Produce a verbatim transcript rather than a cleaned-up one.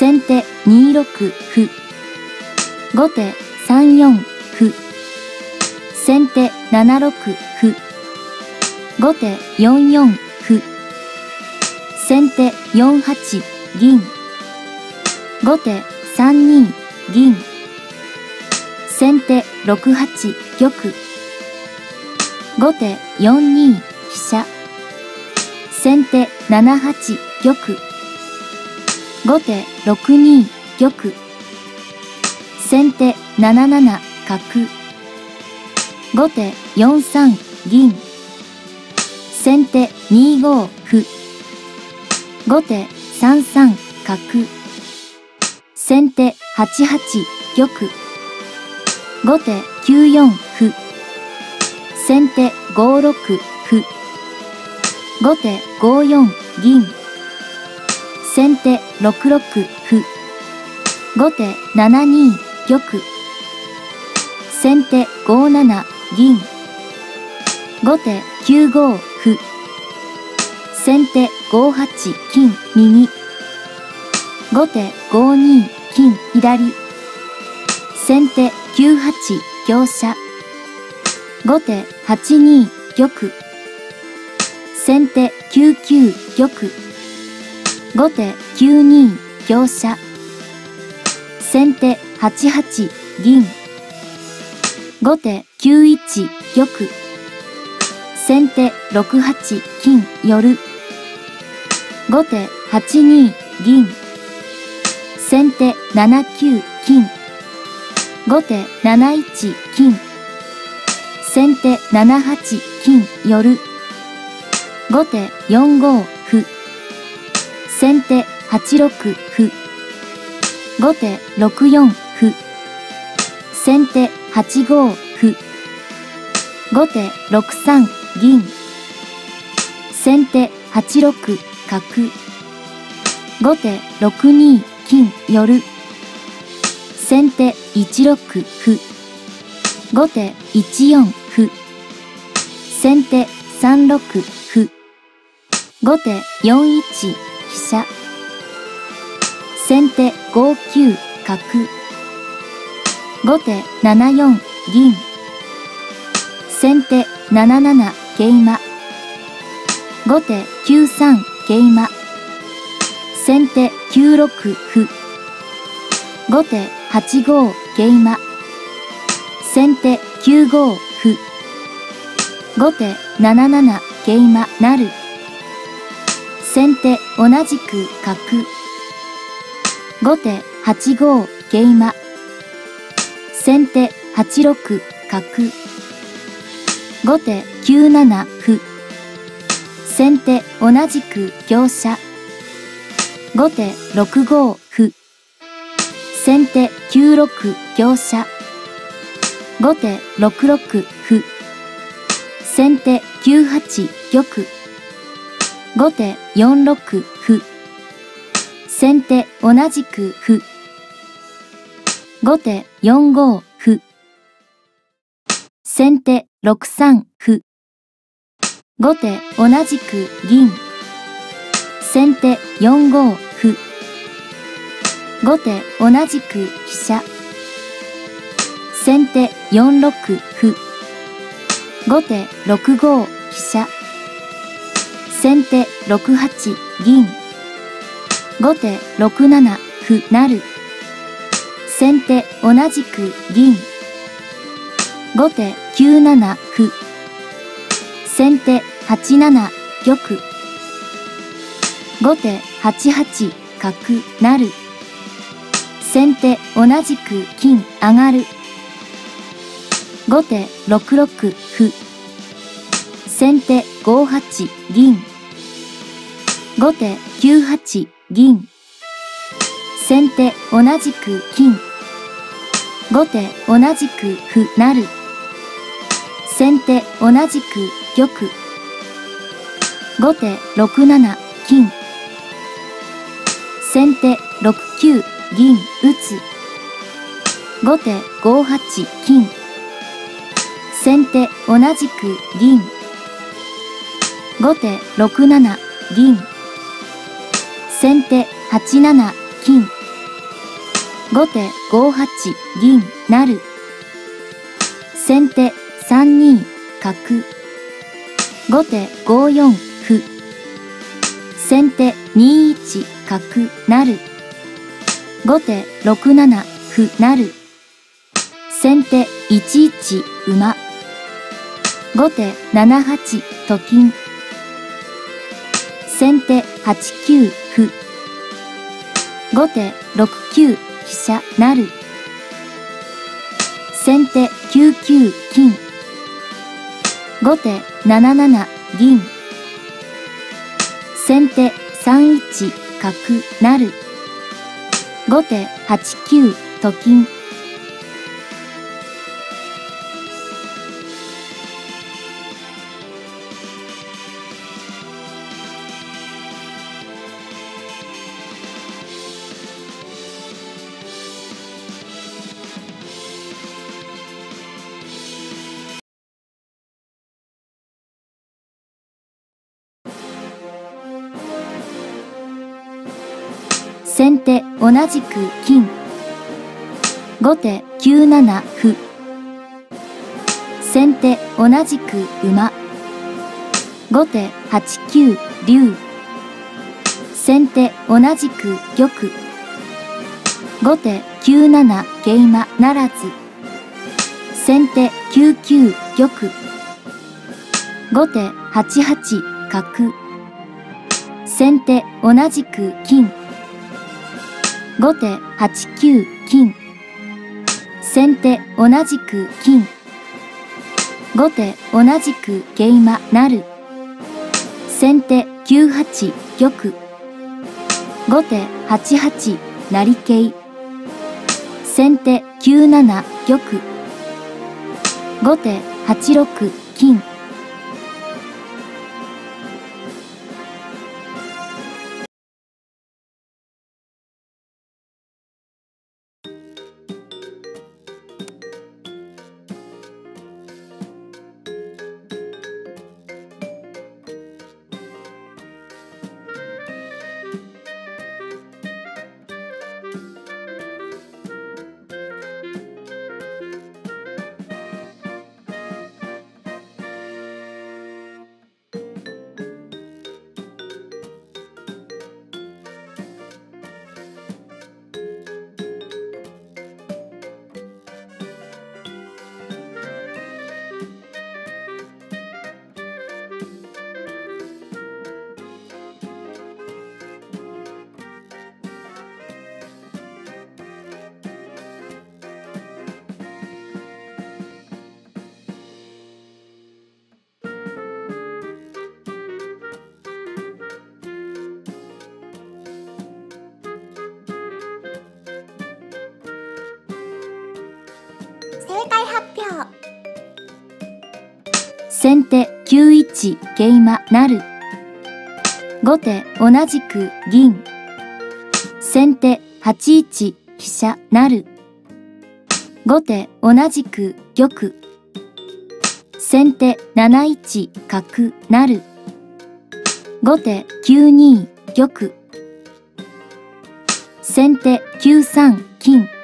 先手にろく歩。後手さんよん歩。先手ななろく歩。後手よんよん歩。先手よんはち銀。後手さんに銀。先手ろくはち玉。後手よんに飛車。先手ななはち玉。後手ろくに玉。先手ななな角。後手よんさん銀。先手にご歩。後手さんさん角。先手はちはち玉。後手きゅうよん歩。先手ごろく歩。後手ごよん銀。先手ろくろく歩。後手ななに玉。先手ごなな銀。後手きゅうご歩。先手ごはち金右。後手ごに金左。先手きゅうはち香車。後手はちに玉。先手きゅうきゅう玉。後手きゅうに香車。先手はちはち銀。後手きゅういち玉。先手ろくはち金寄。後手はちに銀。先手ななきゅう金。後手なないち金。先手ななはち金寄。後手よんご歩。先手はちろく歩。後手ろくよん歩。先手はちご歩。後手ろくさん銀。先手はちろく角。後手ろくに金寄。先手いちろく歩。後手いちよん歩。先手さんろく歩。後手よんいち飛車。先手ごきゅう角。後手ななよん銀。先手なななな桂馬。後手きゅうさん桂馬。先手きゅうろく歩。後手はちご桂馬。先手きゅうご歩。後手なななな桂馬成。先手同じく角。後手はちご桂馬。先手はちろく角。後手きゅうなな歩。先手同じく香車。後手ろくご歩。先手きゅうろく香車。後手ろくろく歩。先手きゅうはち玉。後手よんろく歩。先手同じく歩。後手よんご歩。先手ろくさん歩。後手同じく銀。先手よんご歩。後手同じく飛車。先手よんろく歩。後手ろくご飛車。先手ろくはち銀。後手ろくなな歩成。先手同じく銀。後手きゅうなな歩。先手はちなな玉。後手はちはち角成。先手同じく金上がる。後手ろくろく歩。先手ごはち銀。後手きゅうはち銀。先手同じく金。後手同じく歩成。先手同じく玉。後手ろくなな金。先手ろくきゅう銀打つ。後手ごはち金。先手同じく銀。後手ろくなな銀。先手はちなな金。 後手ごはち銀成。先手さんに角。後手ごよん歩。先手にいち角成。後手ろくなな歩成。先手いちいち馬。後手ななはちと金。先手はちきゅう歩。後手ろくきゅう飛車成。先手きゅうきゅう金。後手なななな銀。先手さんいち角成。後手はちきゅうと金。先手同じく金。後手きゅうなな歩。先手同じく馬。後手はちきゅう竜。先手同じく玉。後手きゅうなな桂馬ならず。先手きゅうきゅう玉。後手はちはち角。先手同じく金。後手はちきゅう金。先手同じく金。後手同じく桂馬成。先手きゅうはち玉。後手はちはち成桂。先手きゅうなな玉。後手はちろく金。 正解発表。 先手きゅういち桂馬成。後手同じく銀。先手はちいち飛車成。後手同じく玉。先手なないち角成。後手きゅうに玉。先手きゅうさん金。